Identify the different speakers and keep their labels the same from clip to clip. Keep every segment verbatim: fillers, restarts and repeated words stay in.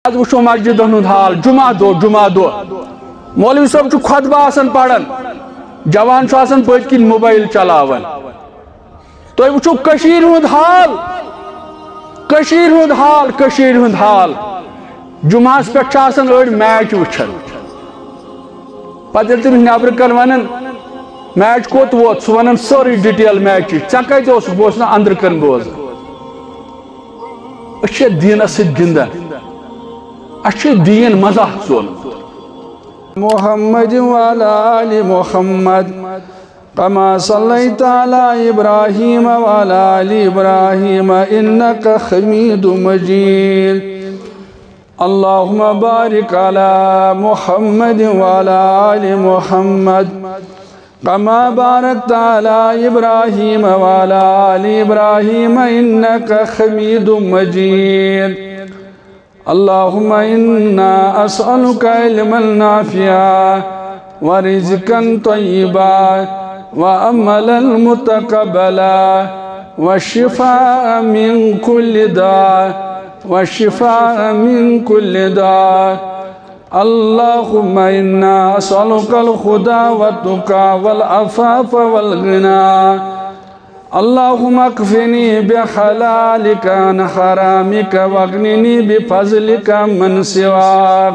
Speaker 1: آج وچھو مسجد ہند حال جمعہ دو جمعہ دو مولوی صاحب چھو خطبہ آسن پڑھن جوان چھو آسن پوچھ کن موبائل چلاون تو وچھو کشیر ہند حال کشیر ہند حال کشیر ہند حال جمعہ پہ آسن اڑ میچ وچھن پتہ تم نبر کن ونن میچ کوت ووت سہ ونن سوری ڈیٹیل میچ ژے کتہ اوسک بہ اوسُس نہٕ اندر کن بوزان أسۍ چھِ دیٖنس سۭتۍ گِنٛدان اَسہِ چھُ دیٖن مزاح ژولمُت
Speaker 2: محمد وعلى آل محمد كما صليت على إبراهيم وعلى آل إبراهيم إنك حميد مجيد اللهم بارك على محمد وعلى آل محمد كما باركت على إبراهيم وعلى آل إبراهيم إنك حميد مجيد اللهم إنا أسألك علما نافعا ورزقا طيبا وعملا متقبلا والشفاء من كل داء والشفاء من كل داء اللهم إنا أسألك الهدى والتقى والعفاف والغنى اللهم اكفني بحلالك عن حرامك واغنني بفضلك من سواك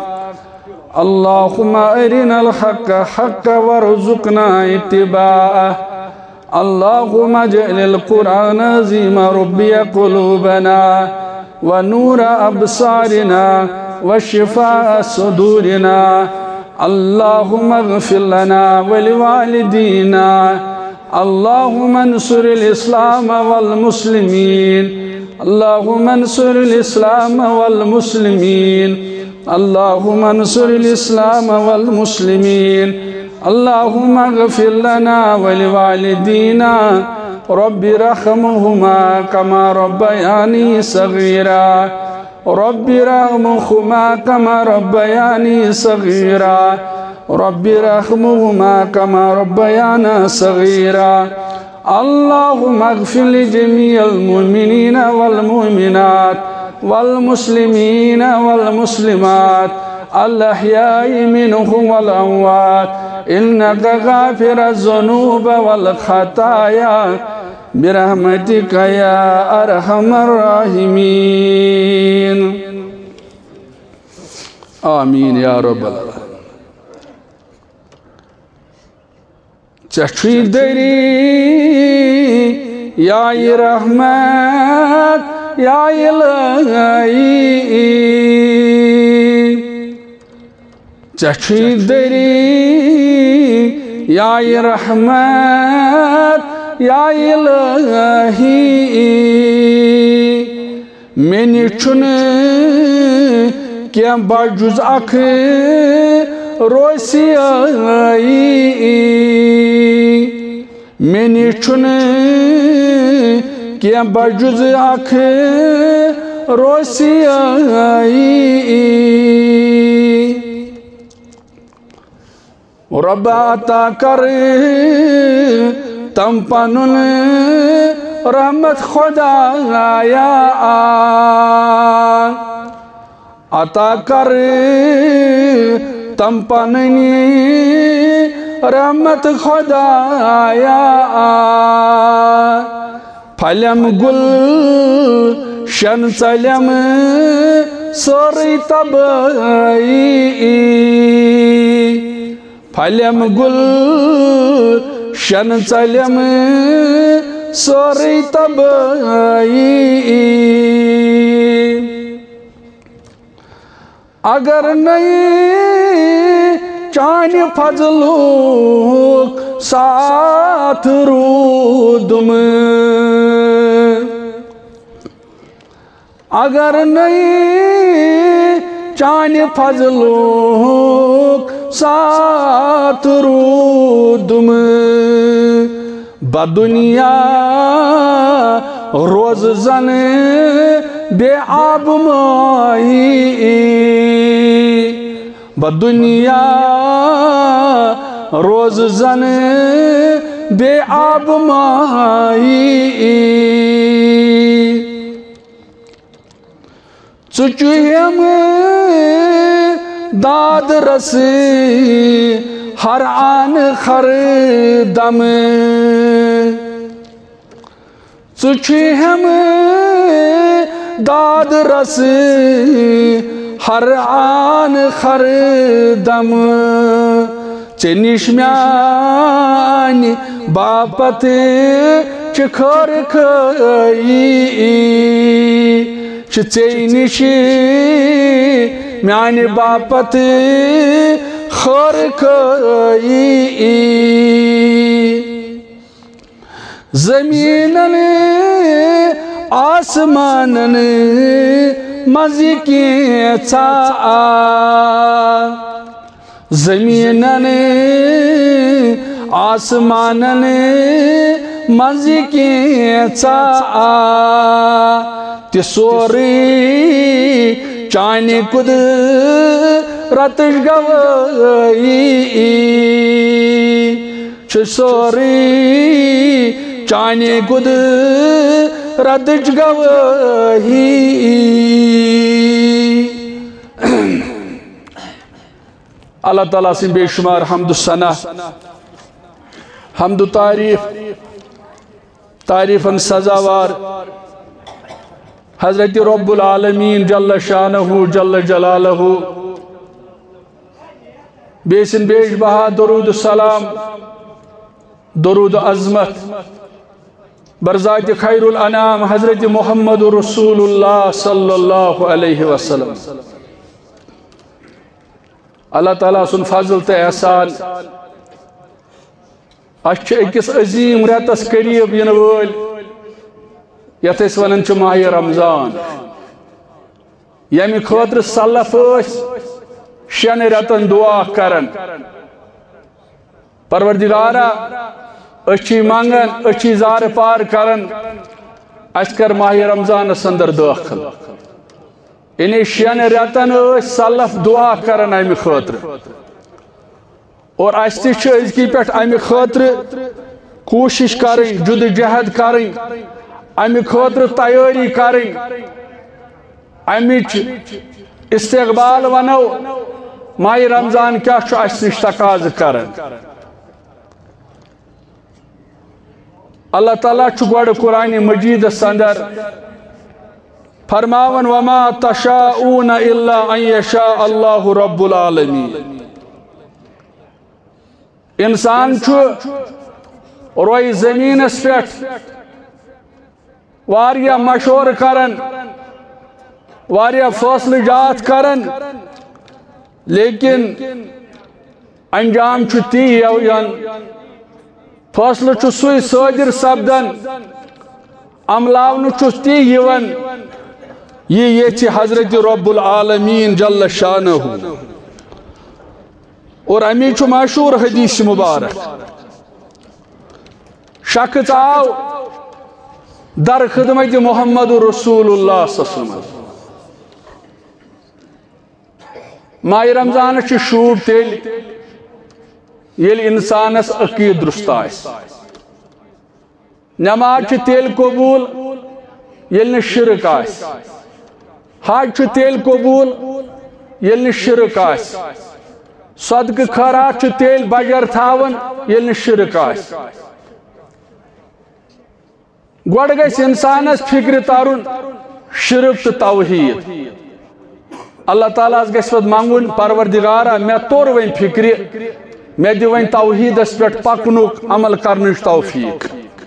Speaker 2: اللهم أرنا الحق حقا وارزقنا اتباعه اللهم اجعل القرآن عظيم ربي قلوبنا ونور أبصارنا وشفاء صدورنا اللهم اغفر لنا ولوالدينا اللهم انصر الإسلام والمسلمين اللهم انصر الإسلام والمسلمين اللهم انصر الإسلام والمسلمين اللهم اغفر لنا ولوالدينا رب رحمهما كما ربياني صغيرا رب رحمهما كما ربياني صغيرا رب رحمهما كما ربيانا صغيرا اللهم اغفر لجميع المؤمنين والمؤمنات والمسلمين والمسلمات الأحياء منهم والأموات إنك غافر الذنوب والخطايا برحمتك يا أرحم الراحمين آمين يا رب العالمين چشوی دری یا رحمت یا الہی چشوی دری یا رحمت یا الہی میں چھن کیا باجوز اکھ روسی آئی میں چھن کیا باجوز اکھ روسی آئی رب عطا کر تم پنن رحمت خدا آیا عطا کر تم پننی رحمت خدا آیا پھلم گل شن چلم سوری تبائی پھلم گل شن چلم سوری تبائی اگر نہیں چانی فضلوک ساتھ رودم اگر نہیں چانی فضلوک ساتھ رودم بدنیا روز زن بے آب مائی بدنیا روز زن بے آب مائی چچویم داد رس ہر آن خر دم ژٕ ہم داد رس ہر آن خر دم ژے نش میانہِ باپت چھ خٲر خٲیی چھ ژے نش میانہِ باپت خٲر خٲیی زمینن آسمانن مزی کینژھا آ زمینن آسمانن مزی کینژھا آ تہِ سورُے چانہِ قُدرتٕچ گوٲیی چھُ سورُے چانہِ قُدرتٕچ گوٲیی اللہ تعالیٰ سٕنٛدۍ بے شمار حمد و ثنا حمد و تعریف تعریفن سزاوار حضرت رب العالمین جل شانہ جل جلالہ بیسن بیش بہا درود السلام درود عظمت برذات خیر الانام حضرت محمد رسول اللہ صلی اللہ علیہ وسلم اللہ تعالیٰ سن فضل تے احسان اچھ اکس عظیم ریتس قریب ین وول یت اس ونن چھ ماہ رمضان یمی خاطر سلف اس شن ریتن دعا کرن پروردگارا اچھی مانگن اچھی زار پار کرن اس کر ماہ رمضان سندر داخل انہیں شین ریتن اس سلف دعا کرن امی خاطر اور اس تی چھ ازکی پیٹھ امی خاطر کوشش کریں جد جہد کریں امی خاطر تیاری کریں امی استقبال ونو ماہ رمضان کیا چھو اس نش تقاض کرن اللہ تعالیٰ چھو گوڑ قرآن مجید سندر فرماون وما تشاؤون الا ان یشاء اللہ رب العالمین انسان چھو روئی زمین اس پیٹ واریا مشور کرن واریا فاصل جات کرن لیکن انجام چھو تی یوین فاصل چھو سوئی صادر سبدن عملاون چھو تی یون یہ یہ چھ حضرت رب العالمین جل شانہ اور امی چھو مشہور حدیث مبارک شخص آو در خدمت محمد رسول اللہ صلی اللہ علیہ وسلم ماہ رمضان چھ شور تیل یل انسانس عقید درست آئس نماز چھ تیل قبول یل شرک آئس حج چھ تیل قبول یل شرک آئس صدقہ خیرات چھ تیل بجر تھاون یل شرک آئس گوڑ گیس انسانس فکر تارون شرک تو توحید اللہ تعالیٰ اس گیس ود مانگون پروردگارا میں تور وین فکری میں دی وین توحید اس پیٹ پکنوک عمل کرنش توفیق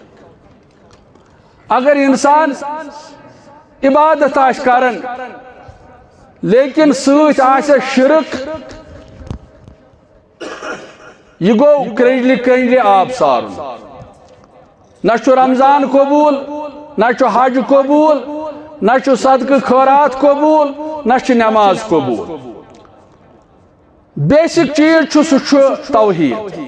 Speaker 2: اگر انسان عبادت آش کرن لیکن سوچ آش شرک یہ گو کرنجلی کرنجلی آب سارن نہ چھو رمضان قبول نہ چھو حج قبول نہ چھو صدقہ خیرات قبول نہ چھو نماز قبول بیسک چیز چھو سو چھو توحید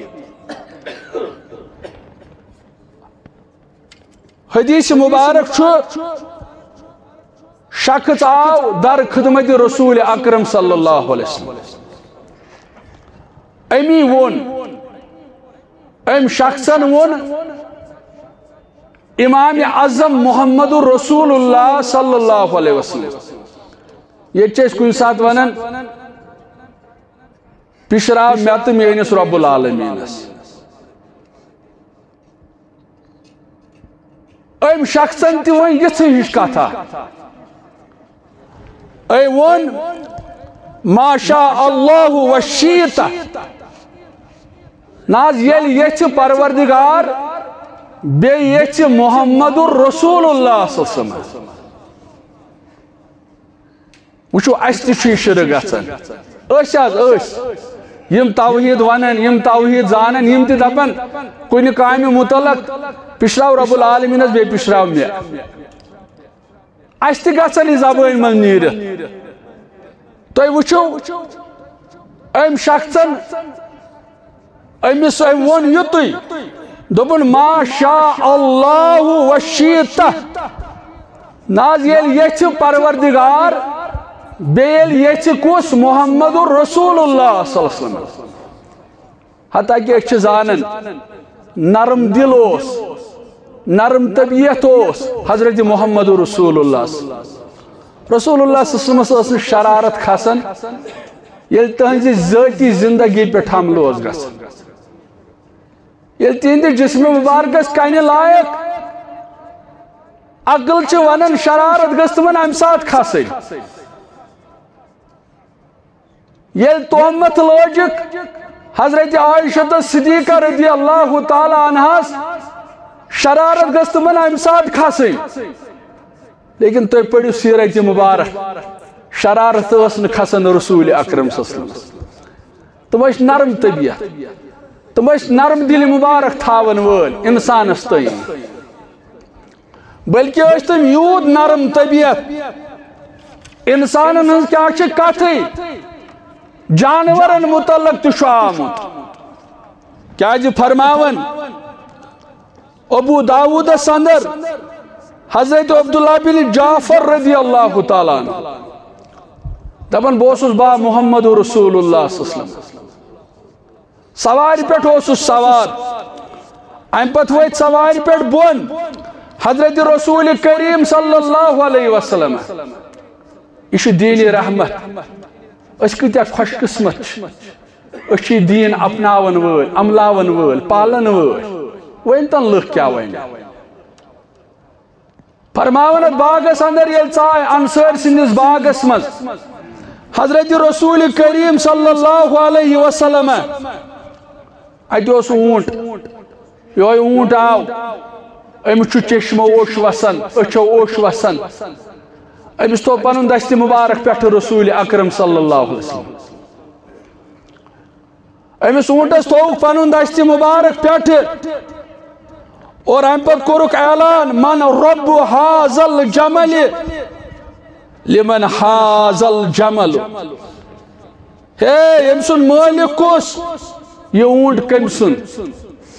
Speaker 2: حدیث مبارک چھو شخص آو در خدمت رسول اکرم صلی اللہ علیہ وسلم امی ون ام شخصن ون امام اعظم محمد رسول اللہ صلی اللہ علیہ وسلم یہ چیز کوئی ساتھ ونن پشراو مے تو میانس رب العالمینس ام شخصن تہ ون یتھ ہش کتھا اے ون ما شاء اللہ وشیت ناز یل یچ پروردگار بے یچ محمد الرسول اللہ صلی اللہ علیہ وسلم وچو اس تہ شرک گژھان اس حظ اس یم توحید ونن یم توحید زانن یم تہ دپن کُنہِ کامہِ متعلق پشراو رب العالمینس بے پشراو مے اس تہ گژھن یہ زبان من نیرتھ تُہۍ وٕچھو ام شخصن امس ام وون یُتُے دوٚپُن ما شاء اللہ وشیت ناز ییٚلہِ یژھِ پروردگار بیٚیہِ ییٚلہِ یژھِ کُس محمد الرسول اللہ صلی اللہ علیہ وسلم حتیٰ کہ أسۍ چھِ زانن نرم دل اوس نرم طبیعت اوس حضرت محمد رسول اللہ رسول اللہ صلی اللہ علیہ وسلم ٲس شرارت کھسان ییٚلہِ تہنٛزِ ذٲتی زندگی پٮ۪ٹھ حملہٕ اوس گژھان ییٚلہِ تہنٛدِ جسم مبارکس کنہِ لایق عقل چھِ ونان شرارت گژھِ تِمن امہِ ساتہٕ کھسٕنۍ ییٚلہِ تہمت لٲجِکھ حضرت عائشہ صدیقہ رضی اللہ تعالیٰ عنہس شرارت گژھِ تِمن امہِ ساتہٕ کھسٕنۍ لیکن تُہۍ پٔرِو سیرت مبارک شرارت ٲس نہٕ کھسان رسول اکرم صلی اللہ علیہ وسلم تِم ٲسۍ نرم طبیعت تِم ٲسۍ نرم دِلہِ مبارک تھاون وٲلۍ انسانس تام بلکہ ٲسۍ تِم یوٗت نرم طبیعت انسانن ہٕنٛز کیٛاہ چھِ کتھٕے جانورن متعلق تہِ چھُ آمُت کیٛازِ فرماون ابو داودس اندر حضرت عبداللہ بن جعفر رضی اللہ تعالیٰ عنہ دپن بہٕ اوسُس با محمد رسول اللہ صلی اللہ علیہ وسلم سوارِ پٮ۪ٹھ اوسُس سوار امہِ پتہٕ ؤتھۍ سوارِ پٮ۪ٹھ بۄن حضرت رسول کریم صلی اللہ علیہ وسلم یہ چھُ دیٖنِ رحمت أسۍ کۭتیاہ خوش قسمت چھِ أسۍ چھِ یہِ دیٖن اپناون وٲلۍ عملاون وٲلۍ پالن وٲلۍ ؤنۍتن لُکھ کیٛاہ وَنہِ فرماون اتھ باغس اندر ییٚلہِ ژاے انصٲرۍ سٕنٛدِس باغس منٛز حضرت رسول کریم صلی اللہ علیہ وسلم اتہِ اوس اوٗنٹ یہوے اوٗنٹ آو أمِس چھُ چشمو اوٚش وسان أچھو اوٚش وسان أمِس تھوٚو پنُن دستہِ مبارک پٮ۪ٹھٕ رسول اکرم صلی اللہ علیہ وسلم أمِس اوٗنٹس تھوٚوُکھ پنُن دستہِ مبارک پٮ۪ٹھٕ اور امہِ پتہٕ کوٚرُکھ اعلان من رب هذا الجمل لمن هذا الجمل ہے أمۍ سُنٛد مٲلِک کُس یہِ اوٗنٹ کٔمۍ سُنٛد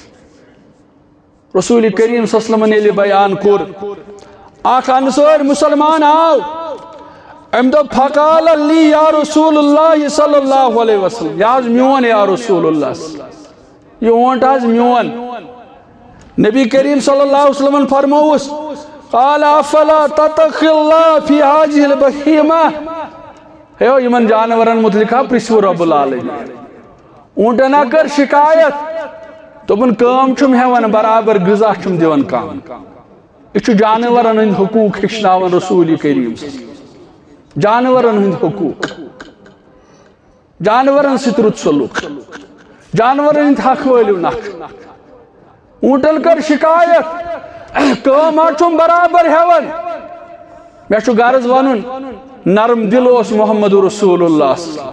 Speaker 2: رسول کریم صلی اللہ علیہ وسلم ییٚلہِ بیان کوٚر اکھ انصٲرۍ مسلمان آو أمۍ دوٚپ فقال لی یا رسول اللہ صلی اللہ علیہ وسلم یہِ حظ میون یا رسول اللہ یہِ اوٗنٹ حظ میون نبی کریم صلی اللہ علیہ وسلم فرمووُس قال افلا تتقی اللہ فی هذه البہیمہ ہے یمن جانورن متعلق پرژھو رب العالمین اونٹن ہا کر شکایت دوٚپُن کٲم چھُم ہٮ۪وان برابر غذا چھُم دِوان کم یہِ چھُ جانورن ہٕنٛدۍ حقوٗق ہیٚچھناوان رسول کریم جانورن ہٕنٛدۍ حقوٗق جانورن سۭتۍ رُت سلوٗک جانورن ہٕنٛدۍ حق وٲلِو نکھٕ اونٹن کر شکایت کٲم ہا چھُم برابر ہٮ۪وان مےٚ چھُ غرض ونُن نرم دل اوس محمد رسول اللہ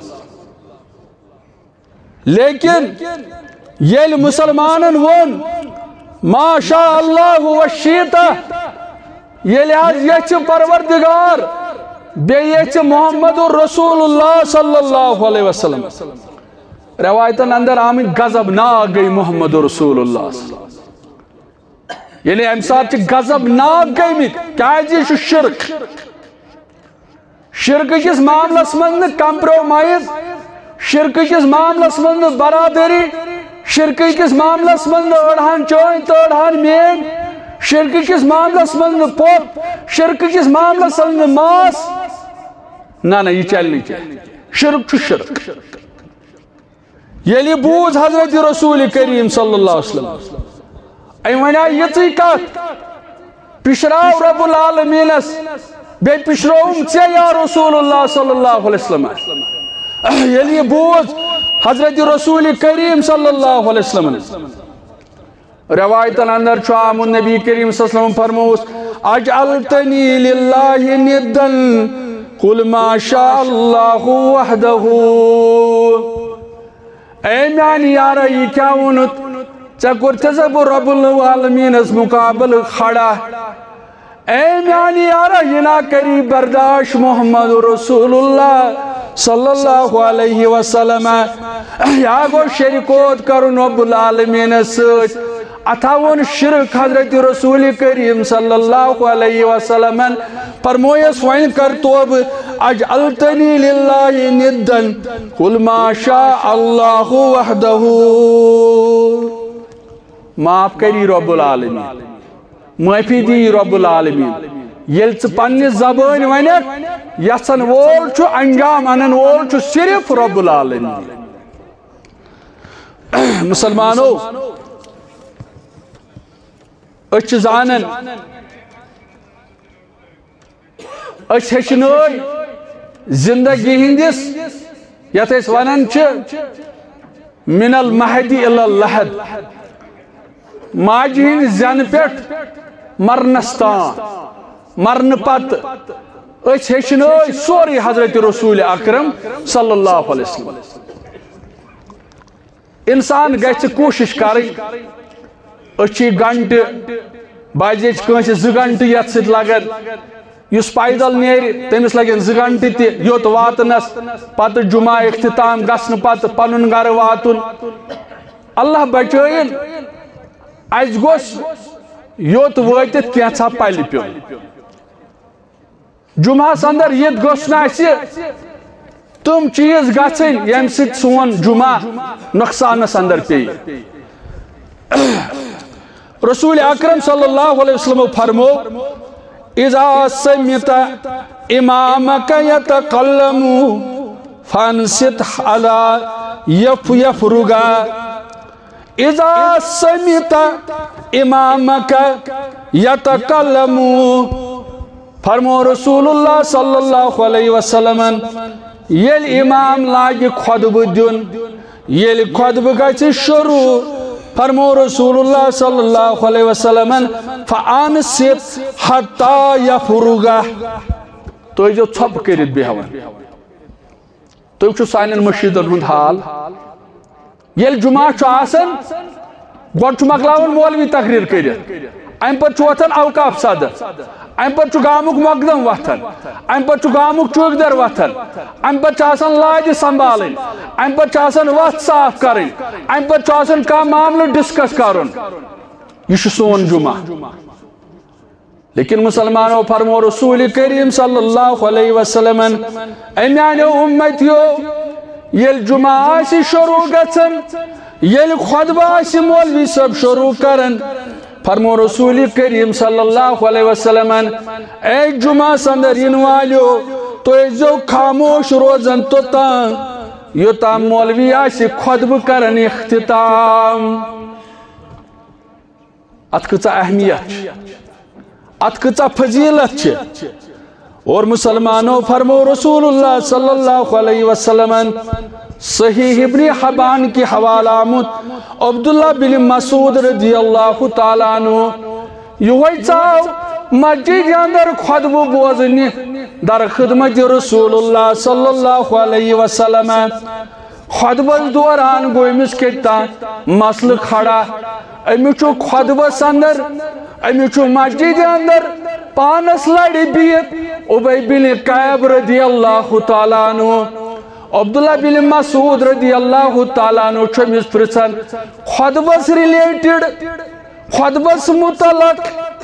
Speaker 2: لیکن ییٚلہِ مسلمانن ووٚن ما شاء اللہ وشیت ییٚلہِ حظ یژھِ پروردگار بیٚیہِ یژھِ محمد رسول اللہ صلی اللہ علیہ وسلم روایتن اندر آمٕتۍ غضب ناک گٔے محمد رسول اللہ ییٚلہِ امہِ ساتہٕ چھِ غضب ناک گٔمٕتۍ کیٛازِ یہِ چھُ شرک شرکہٕ کِس معاملس منٛز نہٕ کمپرومایز شرکہٕ کِس معاملس منٛز نہٕ برادری شرکہٕ کِس معاملس منٛز نہٕ أڑہان چٲنۍ تہٕ أڑہان میٲنۍ شرکہٕ کِس معاملس منٛز نہٕ پوٚپ شرکہٕ کِس معاملس منٛز نہٕ ماس نہ نہ یہِ چلہِ نہٕ کینٛہہ شرک چھُ شرک یلی بوز حضرت رسول کریم صلی اللہ علیہ وسلم ایم ونیا یتی کت پشراو رب العالمینس بے پشروم ژے یا رسول اللہ صلی اللہ علیہ وسلم یلی بوز حضرت رسول کریم صلی اللہ علیہ وسلم روایتن اندر چھو آمد نبی کریم صلی اللہ علیہ وسلم فرموس اجعلتنی للہ ندن قل ما شاء اللہ وحدہ اے میانی یارہ یہ کیا ونت چکر تزب رب العالمین اس مقابل کھڑا اے میانی یارہ یہ نہ کری برداشت محمد رسول اللہ صلی اللہ علیہ وسلم یا گو شرکوت کرن رب العالمین سچ اتاون شرک حضرت رسول کریم صلی اللہ علیہ وسلم فرمویس وین کر توب اجعلتنی للہ ندن قل ما شاء اللہ وحدہ معاف کری رب العالمین معافی دی رب العالمین یل ژٕ پننہِ زبٲنۍ ونکھ یژھن وول چھُ انجام انن وول چھُ صرف رب العالمین مسلمانو أسۍ چھِ زانن أسۍ ہیٚچھنٲے زندگی ہندس یتھ أسۍ ونان چھِ من المہدی الی اللحد ماجہِ ہٕنٛدِ زینہٕ پٮ۪ٹھ مرنس تام مرن پت أسۍ ہیٚچھنٲے سورُے حضرت رسول اکرم صلی اللہ علیہ وسلم انسان گژھِ کوٗشش کرٕنۍ أسۍ چھِ گنٹہٕ بجے کٲنٛسہِ زٕ گنٹہٕ یتھ سۭتۍ لگان یُس پیدل نیرِ تٔمِس لگن زٕ گنٹہٕ تہِ یوٚت واتنس پتہٕ جمعہ اختتام گژھنہٕ پتہٕ پنُن گرٕ واتُن اللہ بچٲیِن اَسہِ گوٚژھ یوٚت وٲتِتھ کینٛژھا پلہِ پیوٚن جمعہس اندر یِتھ گوٚژھ نہٕ اَسہِ تِم چیٖز گژھٕنۍ ییٚمہِ سۭتۍ سون جمعہ نۄقصانس اندر پیٚیہِ رسول اکرم صلی اللہ علیہ وسلم فرمو اذا سمعت امامك يتكلم فانصت على يف يفرغا اذا سمعت امامك يتكلم فرمو رسول اللہ صلی اللہ علیہ وسلم یل امام لاگہِ خطبہ دیُن یل خطبہ گژھِ شروع فرمو رسول اللہ صلی اللہ علیہ وسلم فانصت حتی یفرغا تو جو ژھۄپہٕ کٔرِتھ بیٚہوان تُہۍ وٕچھِو سانٮ۪ن مشیٖدن ہُنٛد حال ییٚلہِ جمعہ چھُ آسان گۄڈٕ چھُ مۄکلاوان مولوی تقریٖر کٔرِتھ امہِ پتہٕ چھُ وۄتھان اوقاف صدر امہِ پتہٕ چھُ گامُک مۄقدم وۄتھان امہِ پتہٕ چھُ گامُک چوٗکدر وۄتھان امہِ پتہٕ چھُ آسان لاجہِ سنبھالٕنۍ امہِ پتہٕ چھُ آسان وتھ صاف کرٕنۍ امہِ پتہٕ چھُ آسان کانٛہہ معاملہٕ ڈسکس کرُن یہ چھُ سون جمعہ لیکن مسلمانو فرمو رسول کریم صلی اللہ علیہ وسلم اے میانیو امتیو ییٚلہِ جمعہ آسہِ شروع گژھان ییٚلہِ خطبہ آسہِ مولوی صٲب شروع کران فرمو رسول کریم صلی اللہ علیہ وسلم اے جمعہ اندر ین والیو تو ٲسۍزیو خاموش روزان توٚتام یوٚتام مولوی آسہِ خطبہ کران اختتام اتھ کۭژاہ اہمیت چھِ ات کۭژاہ فضیلت چھِ اور مسلمانو فرمو رسول اللہ صلی اللہ علیہ وسلم صحیح ابن حبان کی حوالہ آمد عبداللہ بن مسعود رضی اللہ تعالیٰ عنہ یہوئی چاو مسجد اندر خطبہ بوزنی در خدمت رسول اللہ صلی اللہ علیہ وسلم خطبہ دوران گو امس کتا مسئلہ کھڑا امیچو خطبہ اندر امیچو مسجد اندر پانس لڑی بیت عبی بن کعب رضی اللہ تعالیٰ عنہ عبداللہ بن مسعود رضی اللہ تعالیٰ عنہ چھمس پرسن خطبس ریلیٹڈ خطبس متعلق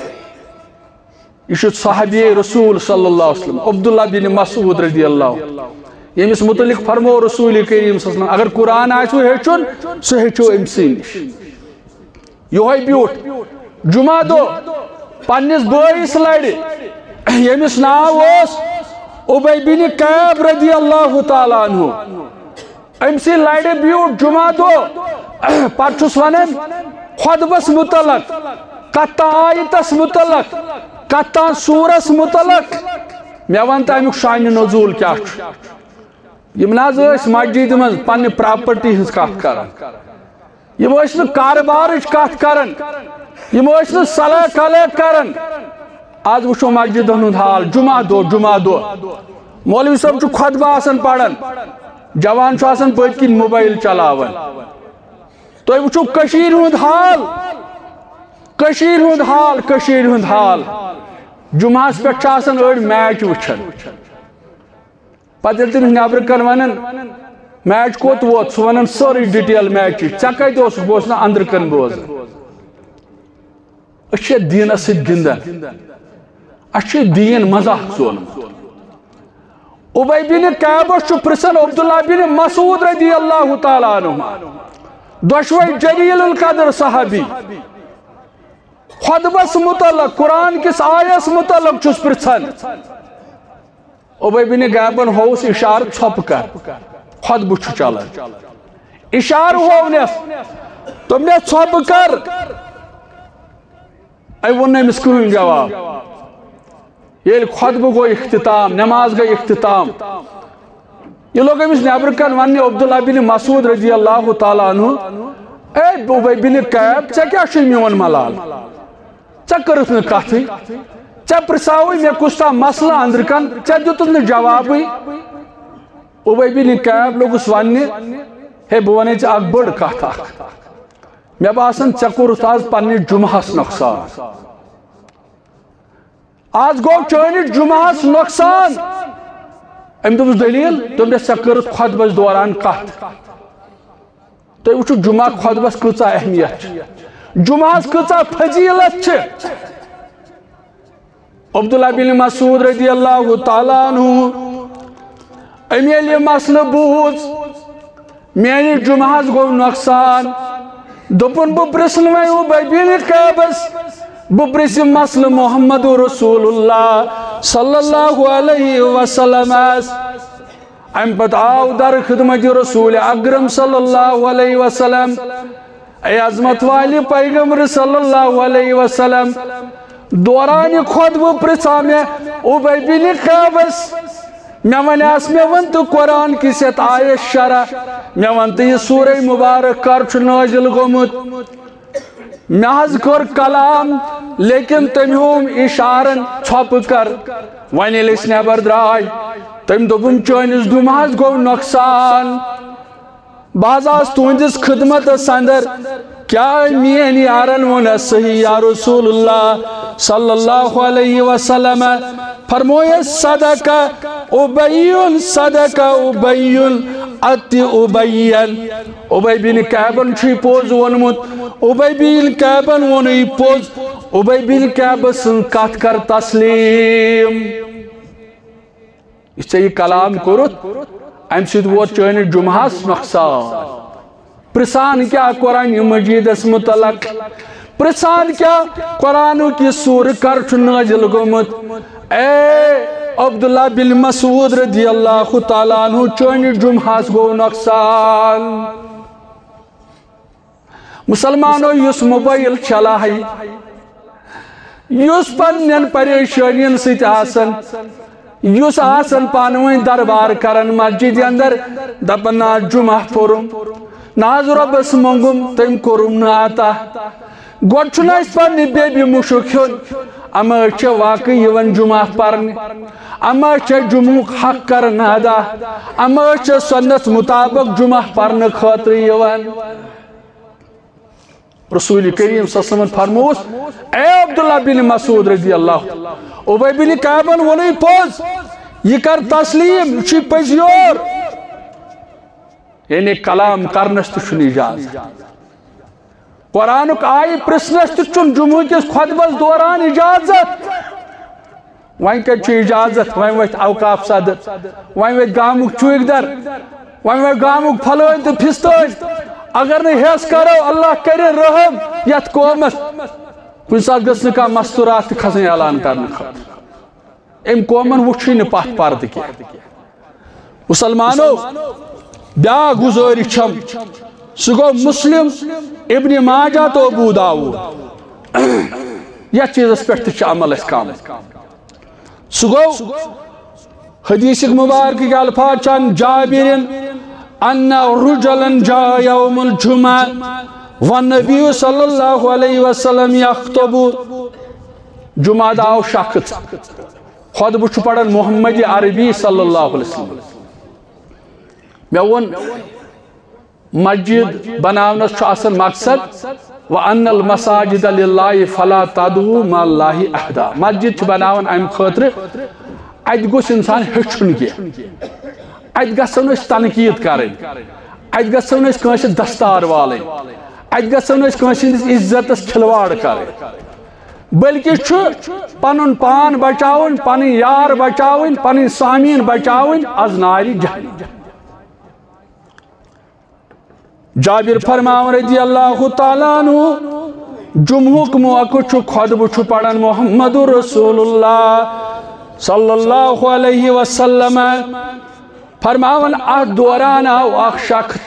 Speaker 2: یہ صحابی رسول صلی اللہ علیہ وسلم عبداللہ بن مسعود رضی اللہ یمس متعلق فرمو رسول کریم صلی اللہ علیہ وسلم اگر قرآن آسو ہیچن سو ہیچو امسی نش یہ بیوٹ جمعہ دو پنس بائیس لڑی یمس ناو اس عبی بن کعب رضی اللہ تعالیٰ عنہ
Speaker 1: ام سی لڑ بیوٹ جمعہ دو پتہ ونان خطبس متعلق کتا آیتس متعلق کتا سورس متعلق مے ون تو امیک شان نزول کیا یم ناز مسجد من پنہ پراپرٹی ہز کت کران یم نا کاربارچ کت کران یم نا صلاح کلیکٹ کران آج وچھو مسجد ہند حال جمعہ دو جمعہ دو مولوی صاحب چھ خطبہ آسان پڑھان جوان چھ آسان پت کن موبائل چلاوان تو وچھو کشیر ہند حال کشیر ہند حال کشیر ہند حال جمعہ پہ آسان اڑ میچ وچھان پتہ یل تم نبر کن ونان میچ کوت ووت سہ ونان سوری ڈیٹیل میچ ژے کتہ اوسک بہ اوسس نا اندر کن بوزان أسۍ چھِ دیٖنس سۭتۍ گِنٛدان اَسہِ چھُ دیٖن مزاق ژولمُت اُبَی بِن کعبس چھُ پرژھان عبداللہ بن مسعود رضی اللہ تعالیٰ عنہ دۄشوے جلیل القدر صحابی خطبس متعلق قرآن کس آیس متعلق چھُس پرژھان اُبَی بن کعبن ہووُس اشارٕ ژھۄپہٕ کر خطبہٕ چھُ چلان اشارٕ ہوونس دوٚپنس ژھۄپہٕ کر أمۍ ووٚن نہٕ أمِس کٕہٕنۍ جواب ییٚلہِ خطبہٕ گوٚو اختتام نماز گٔے اختتام یہ لوگ أمِس نٮ۪برٕ کَنۍ وَننہِ عبداللہ بن مسعود رضی اللہ تعالیٰ عنہ اے اُبَی بن کعب ژےٚ کیٛاہ چھُے میون ملال ژےٚ کٔرٕتھ نہٕ کتھٕے ژےٚ پرژھاوٕے مےٚ کُس تام مسلہٕ أنٛدرٕ کَنۍ ژےٚ دیُتُتھ نہٕ جوابٕے اُبَی بن کعب لوگُس وَننہِ ہے بہٕ وَنَے ژےٚ اکھ بٔڑ کتھ اکھ مےٚ باسان ژےٚ کوٚرُتھ آز پننِس جُمعہس نۄقصان آز گوٚو چٲنِس جُمعہس نۄقصان أمۍ دوٚپُس دٔلیٖل دوٚپنس ژےٚ کٔرٕتھ خطبس دوران کتھ تُہۍ وٕچھِو جُمعہ خطبس کۭژاہ اہمیت چھِ جُمعہس کۭژاہ فضیٖلت چھِ عبداللہ بن مسعود رضی اللہ تعالیٰ عنہ أمۍ ییٚلہِ یہِ مسلہٕ بوٗز میٲنِس جُمعہس گوٚو نۄقصان دوٚپُن بہٕ پرژھنہٕ وۄنۍ اُبَی بن کعبس بہٕ پرژھِ مسلہٕ محمد رسول اللہ صلی اللہ علیہ وسلم امہِ پتہٕ آو در خدمت رسول اکرم صلی اللہ علیہ وسلم اے عظمت والہِ پیغمبر صلی اللہ علیہ وسلم دوران خطبہٕ پرژھا مےٚ اُبَی بن کعبس مےٚ ونیاس مےٚ ون تہٕ قرآن کِس یتھ آیس شرح مےٚ ون تہٕ یہِ سورہ مبارک کر چھُ نٲزِل گوٚمُت مےٚ حظ کوٚر کلام لیکن تٔمۍ ہووُم اشارن ژھۄپہٕ کر وۄنۍ ییٚلہِ أسۍ نٮ۪بر درٛاے تٔمۍ دوٚپُن چٲنِس جُمعہس گوٚو نۄقصان بہٕ حظ آس تُہنٛدِس خدمتس اندر کیٛاہ میٲنۍ یارن ووٚنس صحیح یا رسول اللہ صلی اللہ علیہ وسلم فرمویس صدقہ اُبَیٌ صدقہ اُبَیٌ اَتہِ اُبَیَّن اُبَی بن کعبن چھُ یہِ پوٚز ووٚنمُت اُبَی بن کعبن ووٚن یہِ پوٚز اُبَی بن کعبہٕ سٕنٛز کتھ کر تسلیٖم یہِ ژےٚ یہِ کلام کوٚرُتھ امہِ سۭتۍ ووت چٲنِس جُمعہس نۄقصان پرژھان کیٛاہ قرآنہِ مجیٖدس متعلق پرژھان کیٛاہ قرآنُک یہِ سورٕ کر چھُ نٲزِل گوٚمُت اے عبداللہ بن مسعود رضی اللہ تعالیٰ عنہ چٲنِس جُمعہس گوٚو نۄقصان مسلمانو یُس موبایل چلاوِ یُس پننٮ۪ن پریشٲنین سۭتۍ آسان یُس آسان پانہٕ ؤنۍ دربار کران مسجد اندر دپان نا جُمعہ پوٚرُم نا حظ رۄبس منٛگُم تٔمۍ کوٚرُم نہٕ عطا گۄڈٕ چھُنہٕ اَسہِ پننہِ بیبہِ مُشُک ہیوٚن اما أسۍ چھِ واقعی یِوان جُمعہ پرنہِ اما أسۍ چھِ جُمعُک حق کران ادا اما أسۍ چھِ سنت مطابق جُمعہ پرنہٕ خٲطرٕ یِوان رسول کریم صلی اللہ علیہ وسلم فرموس اے عبداللہ بن مسعود رضی اللہ اُبَی بن کعبن ووٚنُے پوٚز یہِ کر تسلیٖم یہِ چھُے پٔزیور یعنی کلام کرنس تہِ چھُنہٕ اجازت قرآنُک آیہِ پرژھنس تہِ چھُنہٕ جُمعہ کِس خطبس دوران اجازت وۄنۍ کتہِ چھُ اجازت وۄنۍ ؤتھۍ اوقاف صدر وۄنۍ ؤتھۍ گامُک چوٗکۍ در وۄنۍ ؤتھۍ گامُک پھلٲنۍ تہٕ پھِستٲنۍ اگر نہٕ ہٮ۪س کرو اللہ کرِ رحم یتھ قومس کُنہِ ساتہٕ گٔژھ نہٕ کانٛہہ مستوٗرات تہِ کھسٕنۍ اعلان کرنہٕ خٲطرٕ أمۍ قومن وٕچھٕے نہٕ پتھ پردٕ کینٛہہ مسلمانو
Speaker 2: بیا گزاری چھم سگو مسلم ابن ماجہ تو ابو داود یا چیز پر تچ عمل اس کام سگو حدیث مبارک کے الفاظ چند جابرن ان رجلا جاء یوم الجمعہ والنبی صلی اللہ علیہ وسلم یخطب جمعہ داو شخص خطبہ چھ پڑھن محمد عربی صلی اللہ علیہ وسلم میں ون مسجد بناونس چھ آسن مقصد وَأَنَّ الْمَسَاجِدَ لِلَّهِ فَلَا تَدْعُوا مَعَ اللَّهِ أَحَدًا مسجد چھ بناون ام خاطر ات گوس انسان ہچن کی ات گژھن اس تنقید کریں ات گژھن اس کانس دستار والیں ات گژھن اس کانس عزت کھلواڑ کریں بلکہ چھ پنن پان بچاون پن یار بچاون پن سامین بچاون از ناری جہنم جابر فرماون رضی اللہ تعالیٰ عنہ جمعہ موقع چھ خطبہ چھ پڑھن محمد رسول اللہ صلی اللہ علیہ وسلم فرماون ات دوران آو اخ شخص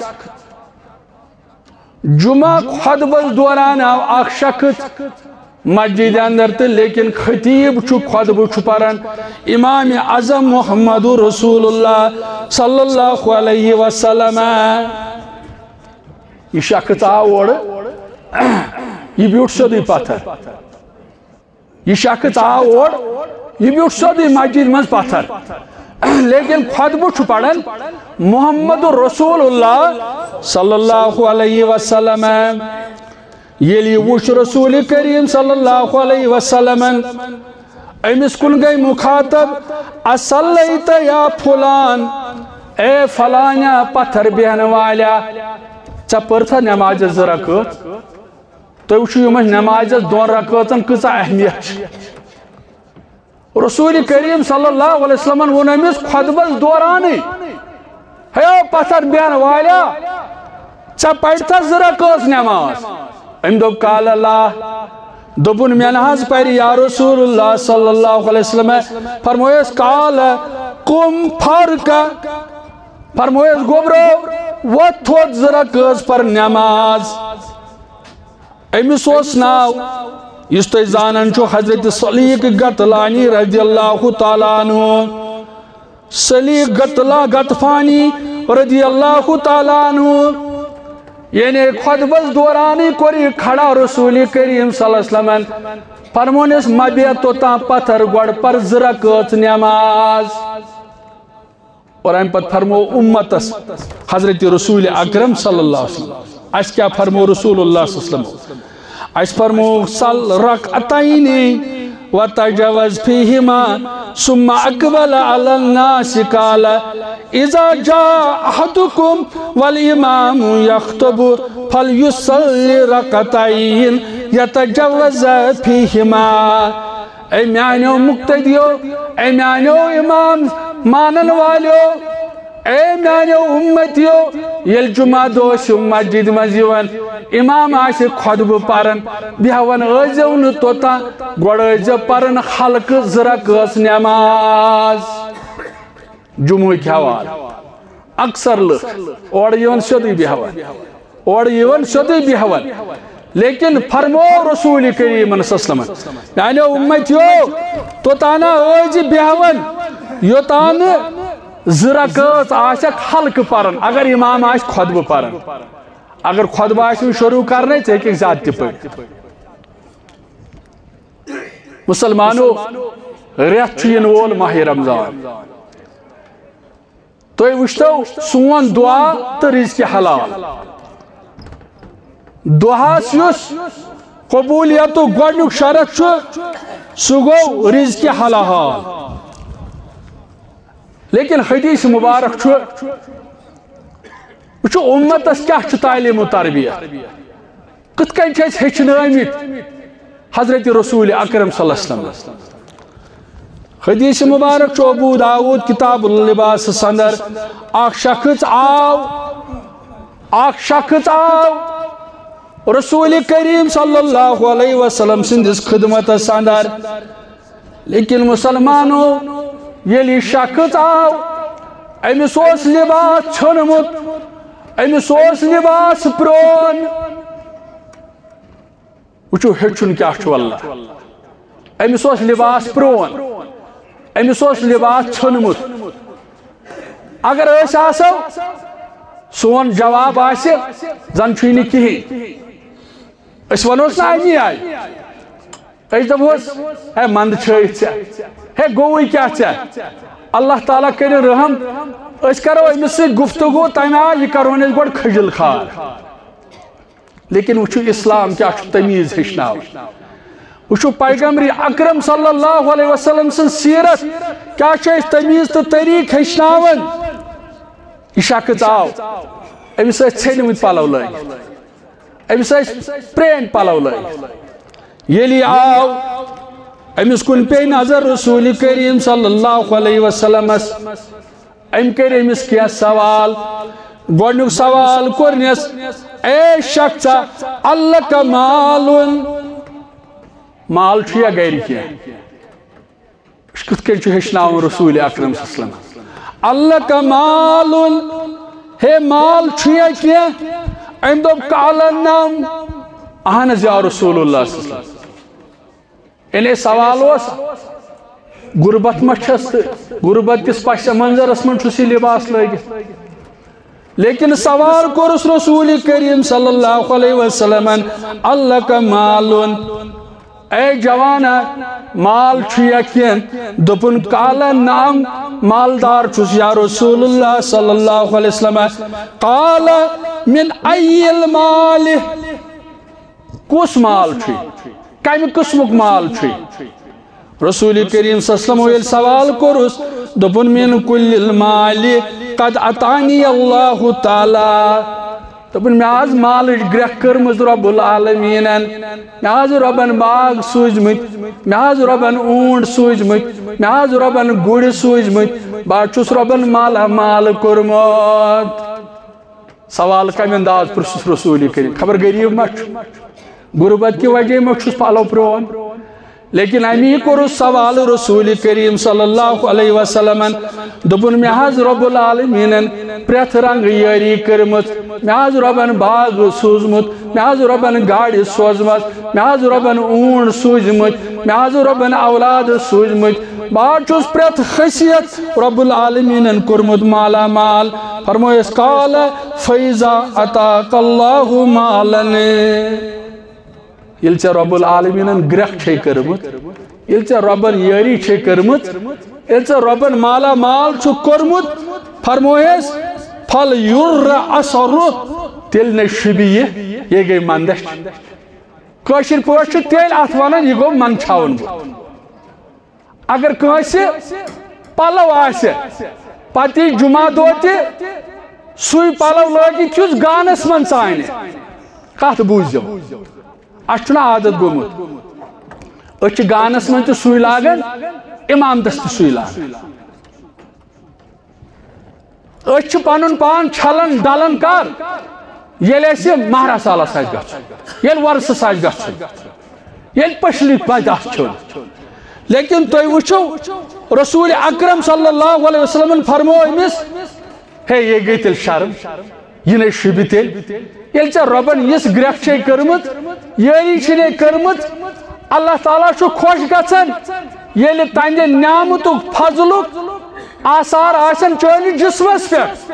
Speaker 2: جمعہ خطبس دوران آو اخ شخص مسجد اندر تو لیکن خطیب چھ خطبہ چھ پران امام اعظم محمد رسول اللہ صلی اللہ علیہ وسلم یہ شخص آور یہ بیوٹ سودی پتھر یہ شخص آور یہ بیوٹ سودی مسجد مز پتھر لیکن خطبہ چھ پڑھن محمد رسول اللہ صلی اللہ علیہ وسلم یلی وش رسول کریم صلی اللہ علیہ وسلم امس کن گئی مخاطب اصلیت یا فلان اے فلانیا پتھر بہن والا چا پرتھا نماز زرکت تو وچھو یمن نماز دون رکعتن کسا اہمیت رسول کریم صلی اللہ علیہ وسلم ون امس خطبس دورانی ہے پتھر بہن والا چا پڑھتا زرکت نماز ام دوب قال اللہ دوبن میں نحاز پر یا رسول اللہ صلی اللہ علیہ وسلم فرمویس قال قم فرکا فرمویس گوبرو وہ تھوت زرکت پر نماز امس اوس ناو اس تو زانن چھو حضرت سلیق غطلانی رضی اللہ تعالیٰ عنہ سلیق غطلا غطفانی رضی اللہ تعالیٰ عنہ یعنی خطبس دورانی کوری کھڑا رسول کریم صلی اللہ علیہ وسلم فرمونس مبیت تو تا پتھر گوڑ پر زرکت نماز اور ہم پت فرمو امتس حضرت رسول اکرم صلی اللہ علیہ وسلم اس کیا فرمو رسول اللہ صلی اللہ علیہ وسلم اس فرمو صل رکعتین وتجوز فيهما ثم اقبل على الناس قال اذا جاء احدكم والامام يخطب فليصلي ركعتين يتجوز فيهما اے میانو مقتدیو اے میانو امام مانن والیو اے میانو امتیو یل جمعہ دوش مسجد مزیون امام آشی خطبہ پرن بیہون ازیون توتا گوڑ ازیو پرن خلق زرکت نماز جمعہ کی حوال اکثر لکھ اور یون شدی بیہون اور یون شدی بیہون لیکن فرمو رسول کریم صلی اللہ علیہ وسلم یعنی امتیو تو تانا اوجی بیہون یو تان زرکت آشک حلق پرن اگر امام آش خطبہ پرن اگر خطبہ آشن شروع کرنے چاہیے ایک ذات پڑ مسلمانو ریت چین وول ماہ رمضان تو وشتو سون دعا تو رزق حلال دعا سیوس قبولیتو گوڑنک شرط چھو سگو رزق حلال لیکن حدیث مبارک چھو وچھو امت اس کیا چھو تعلیم و تربیت کت کن چھو اس ہچن آمید حضرت رسول اکرم صلی اللہ علیہ وسلم حدیث مبارک چھو ابو داود کتاب اللباس سندر آخ شخص آو آخ شخص آو رسول کریم صلی اللہ علیہ وسلم سندس خدمت ساندار لیکن مسلمانوں یلی شخص آو امس اوس لباس چھنمت أمس اوس لباس پرون وچو ہیچن کیا چھو اللہ أمس اوس لباس پرون أمس اوس لباس ژھنمت اگر أسۍ آسو سون جواب آسہِ زن چھُے نہٕ کِہیٖنۍ أسۍ ونوس نا امی آئی أسۍ دپوس ہے مند چھٲیِتھ ژےٚ ہے گوٚوٕے کیٛاہ ژےٚ اللہ تعالیٰ کٔرِن رحم أسۍ کرو أمِس سۭتۍ گفتگو تمہِ آے یہِ کرہون أسۍ گۄڈٕ کھٔجِل خار لیکن وٕچھو اسلام کیٛاہ چھُ تمیٖز ہیٚچھناوان وٕچھو پیغمبر اکرم صلی اللہ علیہ وسلم سٕنٛز سیرت کیٛاہ چھِ أسۍ تمیٖز تہٕ طریٖقہٕ ہیٚچھناوان یہِ شخص آو أمِس ٲسۍ ژھیٚنمٕتۍ پلو لٲگِتھ أمِس ٲسۍ پرٛٲنۍ پلو لٲگِتھ ییٚلہِ یہِ آو أمِس کُن پیٚیہِ نظر رسول کریم صلی اللہ علیہ وسلمس أمۍ کٔرۍ أمِس کینٛہہ سوال گۄڈنیُک سوال کوٚرنس اے شخصا اللہ کا مالُن مال چھُیا گرِ کینٛہہ کِتھ کٔنۍ چھُ ہیٚچھناوُن رسول اکرم صلی اللہ علیہ وسلم اللہ کا مالُن ہے مال چھُیا کینٛہہ أمۍ دوٚپ کالن نام اہن حظ یا رسول اللہ صلی اللہ علیہ وسلم یعنی سوال اوس غربت ما چھس تہٕ غربت کس پس منظرس من چھُس یہِ لباس لٲگِتھ لیکن سوال کوٚرُس رسول کریم صلی اللہ علیہ وسلم اللہ کا مالُن اے جوانا مال چھُیا کینٛہہ دوٚپُن کالن نام مالدار چھُس یا رسول اللہ صلی اللہ علیہ وسلم قال من ای المال کُس مال چھُے کمہِ قٕسمُک مال چھُے رسول کریم صلی اللہ علیہ وسلم ییٚلہِ سوال کوٚرُس دوٚپُن من کُلِ المال قد عطانی اللہ تعالیٰ دوٚپُن مےٚ حظ مالٕچ گرٛٮ۪کھ کٔرمٕژ رۄب العالمیٖنن مےٚ حظ رۄبن باغ سوٗزمٕتۍ مےٚ حظ رۄبن اوٗنٹ سوٗزمٕتۍ مےٚ حظ رۄبن گُرۍ سوٗزمٕتۍ بہٕ حظ چھُس رۄبن مالا مال کوٚرمُت سوال کمہِ انداز پرٛژھُس رسول کریم خبر غریٖب ما چھُ غربت کی وجہ میں چھُس پلو پرون لیکن امی کوٚرُس سوال رسول کریم صلی اللہ علیہ وسلم دوٚپُن مےٚ حظ رۄب العالمیٖنن پرٛٮ۪تھ رنٛگہٕ یٲری کٔرمٕژ مےٚ حظ رۄبن باغ سوٗزمُت مےٚ حظ رۄبن گاڑِ سوزمژ مےٚ حظ رۄبن اوٗنٹ سوٗزمٕتۍ مےٚ حظ رۄبن اولاد سوٗزمٕتۍ بہٕ حظ چھُس پرٛٮ۪تھ خصیت رۄب العالمیٖنن کوٚرمُت مالا مال فرمٲیس قال فیضا عطاک اللہ مالن ییٚلہِ ژےٚ رۄب العالمیٖنن گرٛٮ۪کھ چھے کٔرمٕژ ییٚلہِ ژےٚ رۄبن یٲری چھے کٔرمٕژ ییٚلہِ ژےٚ رۄبن مالا مال چھُکھ کوٚرمُت فرمٲیس پھل یُر اثرُ تیٚلہِ نے شُبہِ یہِ یہِ گٔے منٛدچھ کٲشِر پٲٹھۍ چھُ تیٚلہِ اتھ ونان یہِ گوٚو منٛدچھاوُن اگر کٲنٛسہِ پلو آسہِ پتہٕ یی جمعہ دۄہ تہِ سُے پلو لٲگِتھ یُس گانس منٛز ژانہِ کتھ بوٗزِو اَسہِ چھُنہ عادت گوٚمُت أسۍ چھِ گانس منٛز تہِ سُے لاگان اِمامتس تہِ سُے لاگان أسۍ چھِ پنُن پان چھلان ڈلان کر ییٚلہِ اَسہِ مہراز سالس آسہِ گژھُن ییٚلہِ وۄرسس آسہِ گژھُن ییٚلہِ پٔشلہِ پزِ اَتھ چھُن لیکن تُہۍ وٕچھِو رسول اکرم صلی اللہ علیہ وسلم فرمو أمِس ہے یہِ گٔے تیٚلہِ شرم یہِ نے شُبہِ تیٚلہِ ییٚلہِ ژےٚ رۄبن یِژھ گرٛٮ۪کھ چھے کٔرمٕژ یٲری چھے کٔرمٕژ اللہ تعالیٰ چھُ خۄش گژھان ییٚلہِ تہنٛدِ نعمتُک فضلُک آثار آسن چٲنِس جسمس پٮ۪ٹھ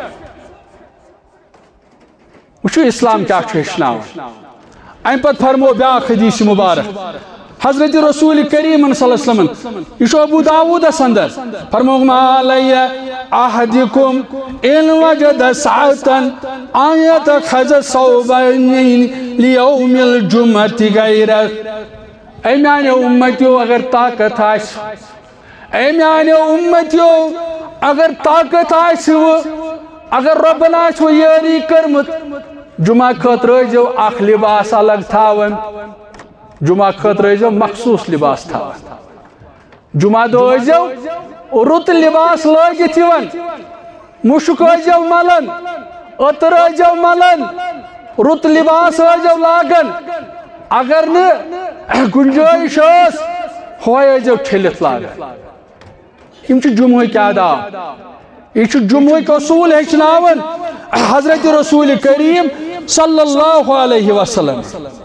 Speaker 2: وٕچھِو اسلام کیٛاہ چھُ ہیٚچھناوان امہِ پتہٕ فرمو بیٛاکھ حدیث مُبارک حضرت رسول کریم صلی اللہ علیہ وسلم یہ چھُ ابو داوٗدس اندر فرمو ما علیہ احدکم ان وجد ساعتن ان یتخذ ثوبین لیوم الجمعۃ غیرہ اے میانیو امتیو اگر طاقت آسہِ اے میانیو امتیو اگر طاقت آسِوٕ اگر رۄبن آسِوٕ یٲری کٔرمٕژ جمعہ خٲطرٕ ٲسۍزیو اکھ لباس الگ تھاوان جمعہ خٲطرٕ ٲسۍزیو مخصوٗص لباس تھاوان جمعہ دۄہ ٲسۍزیو رُت لباس لٲگِتھ یِوان مُشُک ٲسۍزیو ملان عطر ٲسۍزیو ملان رُت لباس ٲسۍزیو لاگان اگر نہٕ گُنجٲیِش ٲس ہوے ٲسۍزیو ٹھٔلِتھ لاگان یِم چھِ جمعہٕکۍ آداب یہ چھُ جمعہٕکۍ اصوٗل ہیٚچھناوان حضرت رسول کریم صلی اللہ علیہ وسلم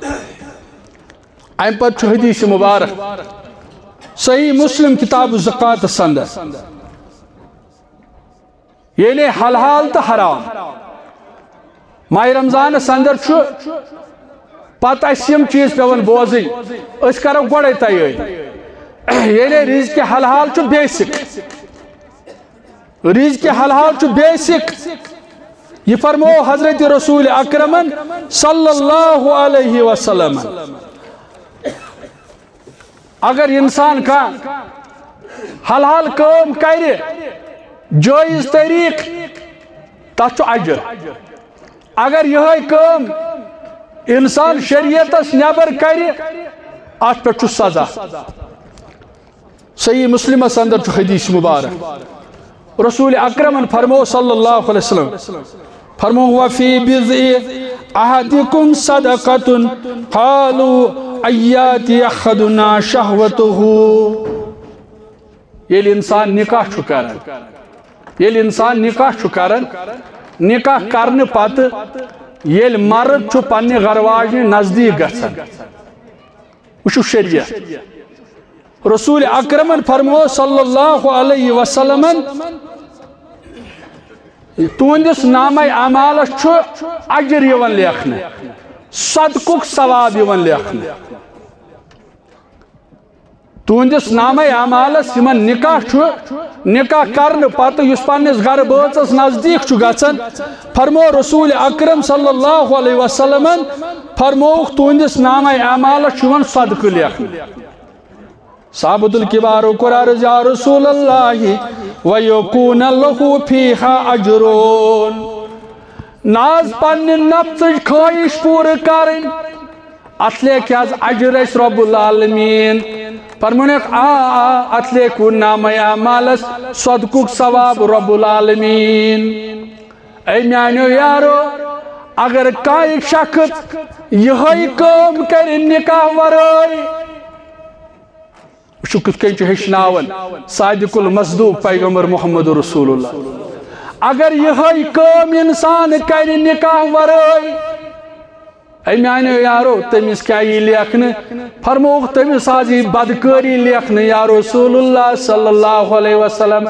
Speaker 2: ام پت حدیث مبارک صحیح مسلم کتاب الزکات سندر یعنی حلال تو حرام ماہ رمضان سندر پتہ یم چیز پیون بوزن اس کرو گوڑے تیاری یعنی رزق حلال چھ بیسک رزق حلال چھ بیسک یہ فرمو حضرت رسول اکرم صلی اللہ علیہ وسلم اگر انسان کا حلال کام کرے جائز طریق تس اجر اگر یہ کام انسان شریعتس نبر کرے ات پہ سزا صحیح مسلم اندر حدیث مبارک رسول اکرم فرمو صلی اللہ علیہ وسلم فرمو وفی بضع احدکم صدقۃ قالوا ایاتی احدنا شہوته یل انسان نکاح چھ کران یل انسان نکاح چھ کران نکاح کرنے پتہ یل مرد چھ پنہ گھرواجنہ نزدیک گژھان وچھو شریعت رسول اکرم فرمو صلی اللہ علیہ وسلم تہندس نامہ اعمالس چھ اجر یوان لیکھنے صدقک ثواب یوان لیکھنے تہندس نامہ اعمالس یمن نکاح چھ نکاح کرنے پتہ اس پنس گھر بٲژس نزدیک چھ گژھان فرمو رسول اکرم صلی اللہ علیہ وسلم فرموک تہندس نامہ اعمالس چھ یوان صدقہ لیکھنے صحابۃ الکبار کور عرض یا رسول اللہ ویکون لہ فیہا اجرون ناز پنن نفس خواہش پور کرن اتلے کیا اجر اس رب العالمین فرمونک آ آ اتلے کو نام اعمالس صدقک ثواب رب العالمین اے میانو یارو اگر کئی شخص یہ کام کر نکاح ورائی شو کت کن ہشناون صادق المصدوق پیغمبر محمد رسول اللہ اگر یہ کام انسان کر نکاح ورائی اے میانو یارو تمس کیا یہ لیکھنے فرموک تمس آج بدکاری لیکھنے یا رسول اللہ صلی اللہ علیہ وسلم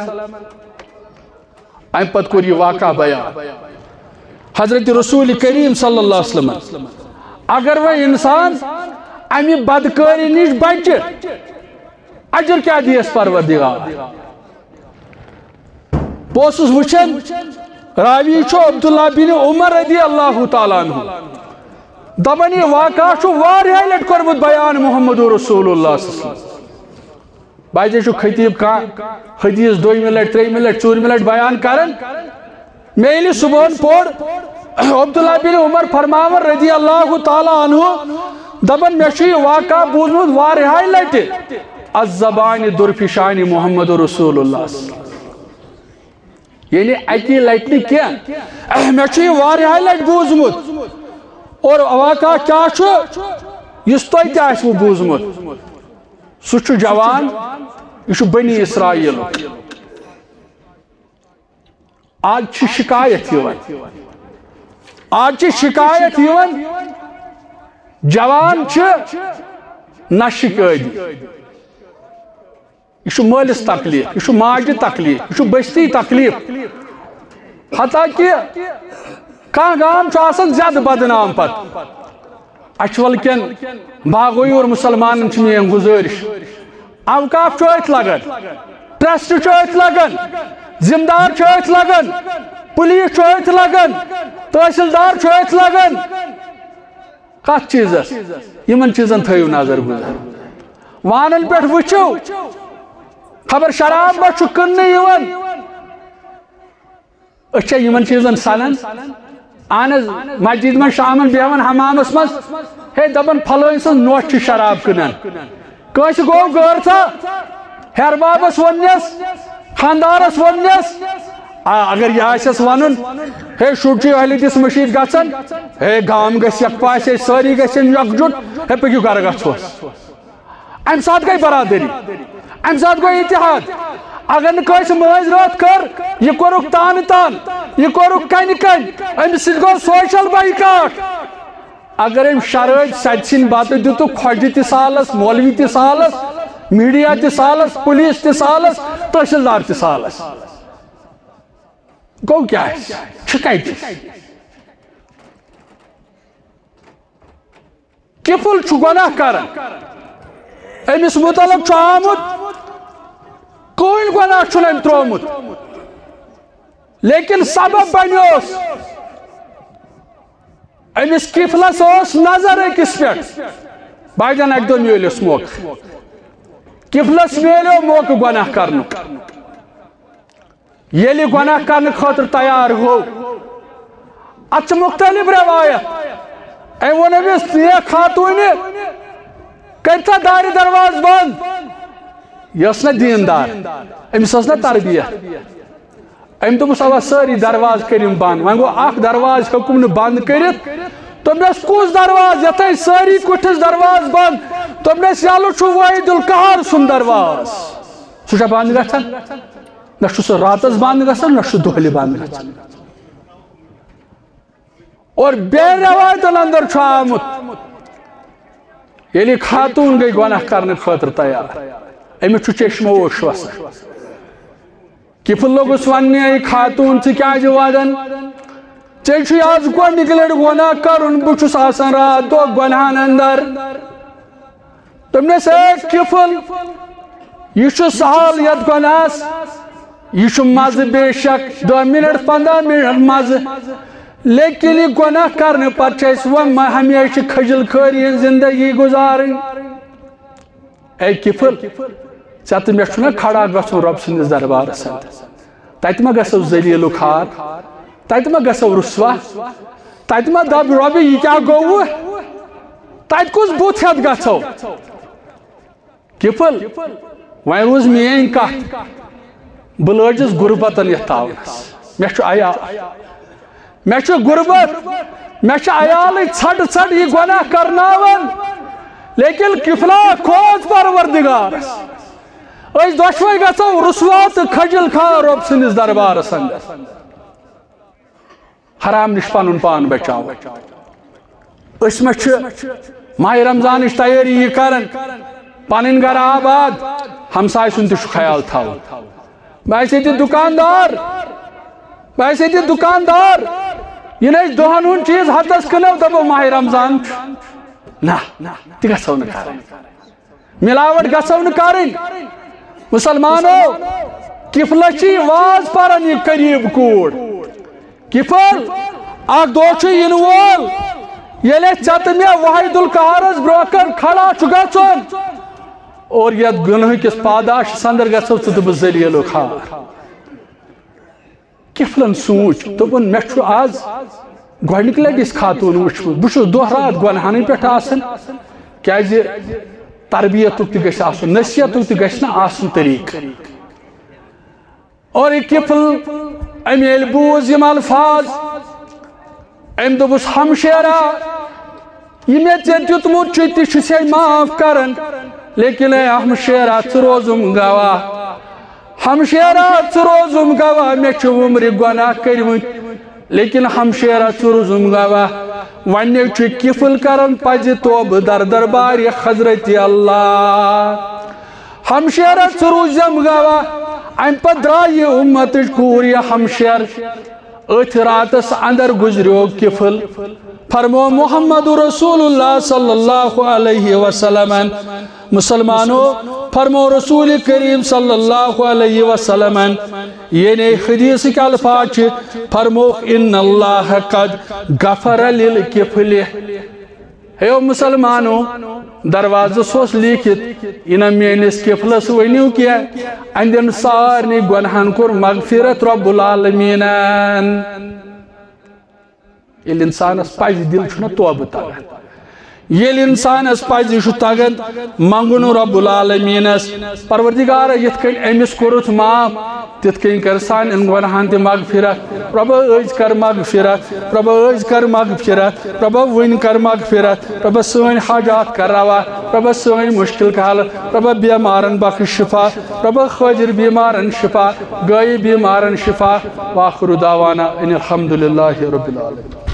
Speaker 2: ام پت کور یہ واقعہ بیان حضرت رسول کریم صلی اللہ علیہ وسلم اگر وہ انسان امی بدکاری نش بچے اجر کیا دیس پروردگار بوسس وچن راوی چھو عبداللہ بن عمر رضی اللہ تعالیٰ عنہ دبن یہ واقعہ چھو واریاہ لٹ کرمت بیان محمد رسول اللہ صلی اللہ علیہ وسلم بائی چھو خطیب کا حدیث دوئی ملٹ تری ملٹ چور ملٹ بیان کرن میلی صبحن پور عبداللہ بن عمر فرماور رضی اللہ تعالیٰ عنہ دبن میں چھو یہ واقعہ بوزمت واریاہ لٹ الزبان درفشان محمد رسول اللہ یعنی اکی لٹنی کیا میں چھو یہ واریاہ لٹ بوزمت اور واقعہ کیا چھو اس تو کیا اس وہ بوزمت سو جوان یہ بنی اسرائیل آج چھ شکایت یوان آج چھ شکایت یوان جوان چھ نشک عادی یہ مالس تکلیف یہ ماجہ تکلیف یہ بستی تکلیف حتیٰ کہ کان گام آسان زیادہ بدنام پت اچھول کن باغوئی اور مسلمان میری گزارش اوقاف ات لگان ٹرسٹ ات لگان ذمہ دار ات لگان پولیس ات لگان تحصیلدار ات لگان کت چیزس یمن چیزن تھو نظر گزر وانن پہ وچو خبر شراب ما کن اچھا یمن چیزن سنن آن مسجد من شامن بیوان حمامس مز ہے دبن پھلوین سن نوٹ شراب کنن کس گو غور تھا ہر بابس ونس خاندارس ونس اگر یہ آسس ونن ہے شوٹی اہل دس مشید گھن ہے گام گھ یکپاس ساری گھن یکجٹ ہے پکیو گھر گھوس ام سات گئی برادری ام سات گئی اتحاد اگر نکوش ماز رات کر یہ کورک تان تان یہ کورک کن کن ام سید گو سوشل بائیکاٹ اگر ام شرائط سچن بات دیتو خوجی تی سالس مولوی تی سالس میڈیا تی سالس پولیس تی سالس تحصیلدار تی سالس گو کیا ہے شکایت کفل چھو گناہ کرن امس متعلق چھو آمد کوئی گناہ چھو ام ترومت لیکن سبب بنیوس امس کفلس اس نظر اکس پہ بائی جان ایک دو میلیس موقع کفلس میلیو موقع گناہ کرن یلی گناہ کرن خاطر تیار ہو اچھ مختلف روایت اے وہ نبیس نیک خاتون کرتا داری درواز بند یسنا دیندار امس اسنا تربیت ام تو مسوا ساری دروازہ کریم بند وۄنۍ گوٚو اکھ دروازٕ ہیوٚکُم نہٕ بند کٔرِتھ دوٚپنس کُس دروازٕ یتھے ساری کُٹھِس دروازٕ بند دوٚپنس یلہٕ چھُ وحید القہار سُنٛد دروازٕ سُہ چھا بند گژھان نہ چھُ سُہ راتس بند گژھان نہ چھُ دۄہلہِ بند گژھان اور بے روایتن اندر چھُ آمُت ییٚلہِ خاتوٗن گٔے گۄناہ کرنہٕ خٲطرٕ تیار أمِس چھُ چشمہٕ اوش وسان کفل لوگس وننے ای خاتون ژٕ کیازِ ودان ژےٚ چھُے آز گۄڈنِکہِ لٹہِ گۄناہ کرُن بہٕ چھُس آسان رات دۄہ گۄنہن اندر دوٚپنس اے کفل یہ چھُ سہل یتھ گۄناہس یہ چھُ مزٕ بے شک دہ منٹ پندہ منٹ مزٕ لیکن یہ گۄناہ کرنہٕ پتہٕ چھِ أسۍ وۄنۍ ہمیشہِ کھجل کھٲری ہٕنٛز زندگی گُزارٕنۍ اے کفل ژےٚ تہٕ مےٚ چھُنا کھڑا گژھُن رۄب سٕنٛدِس دربارس اندر تتہِ ما گژھو ذلیل و خوار تتہِ ما گژھو رسوا تتہِ ما دب رۄبہِ یہِ کیٛاہ گوٚوٕ تتہِ کُس بُتھ ہٮ۪تھ گژھو کفل وۄنۍ روٗز میٲنۍ کتھ بہٕ لٲجِس غُربتن یتھ تاونس مےٚ چھُ عیال مےٚ چھُ غُربت مےٚ چھِ عیالٕے ژھٹہٕ ژھٹہٕ یہِ گۄناہ کرناوان لیکن کفلا کھوژ پروردگارس أسۍ دۄشوے گژھو رسوا تہٕ کھجل کھار رۄب سٕنٛدِس دربارس اندر حرام نش پنُن پان بچاو أسۍ ما چھِ ماہِ رمضانٕچ تیٲری یہِ کران پنٕنۍ گرٕ آباد ہمساے سُنٛد تہِ چھُ خیال تھاوُن بہٕ آسہِ ییٚتہِ دُکاندار بہٕ آسہِ ییٚتہِ دُکاندار یِنہٕ أسۍ دۄہن ہُنٛد چیٖز ہتس کٕنو دپو ماہِ رمضان چھُ نہ تہِ گژھو نہٕ کرٕنۍ ملاوٹ گژھو نہٕ کرٕنۍ مسلمانو کفلس چھ واز پران یہ قریب کوڑ کفل اکھ دۄہ چھُ یِنہٕ وول ییٚلہِ ژےٚ تہٕ مےٚ وحید القہارس برونٛہہ کن کھڑا چھُ گژھُن اور یتھ گُنہٕ کِس پاداشس اندر گژھو ژٕ تہٕ بہٕ ذلیل و خوار کفلن سوٗنٛچ دوٚپُن مےٚ چھُ آز گۄڈنِکہِ لٹہِ أسۍ خاتوٗن وٕچھمُت بہٕ چھُس دۄہ رات گۄنہنٕے پٮ۪ٹھ آسان کیازِ تربیتُک تہِ گژھِ آسُن نصیحتُک تہِ گژھِ نہ آسُن طریقہٕ اور یہ کفل أمۍ ییٚلہِ بوٗز یِم الفاظ أمۍ دوٚپُس ہمشیرا یہِ مےٚ ژےٚ دیُتمُت چھُے تہِ چھُسے معاف کران لیکن اے ہمشیرا ژٕ روزُم گواہ ہمشیرا ژٕ روزُم گواہ مےٚ چھُ وُمرِ گۄناہ کٔرمٕتۍ لیکن ہمشیرا ژٕ روزُم گواہ وۄنۍ چھُ کفل کران پزِ توبہٕ در دربارِ حضرت اللہ ہمشیرا ژٕ روٗزٮ۪م گواہ امہِ پتہٕ درٛاو یہِ اُمتٕچ کوٗر یہِ ہمشیر أتھۍ راتس اندر گُزریو کفل فرمو محمد رسول اللہ صلی اللہ علیہ وسلم مسلمانو فرمو رسول کریم صلی اللہ علیہ وسلم یعنی حدیث کے الفاظ چھ فرمو ان اللہ قد غفر للکفل ہے مسلمانو دروازہ سوس لیکھت انہ میانس کفلس ونیو کیا اندن سارنی گنہن کور مغفرت رب العالمینن یل انسانس پز دل چھنا توبہ تگان یل انسانس پز یہ تگان منگن رب العالمینس پروردگار یت کن امس کورت معاف تت کن کر سان ان گنہن تہ مغفرت رب أز کر مغفرت رب أز کر مغفرت رب ون کر مغفرت رب سن حاجات کر روا رب سوئن مشکل کا حل رب بیمارن بخش شفا رب خاجر بیمارن شفا گئی بیمارن شفا وآخر دعوانا ان الحمدللہ رب العالمین.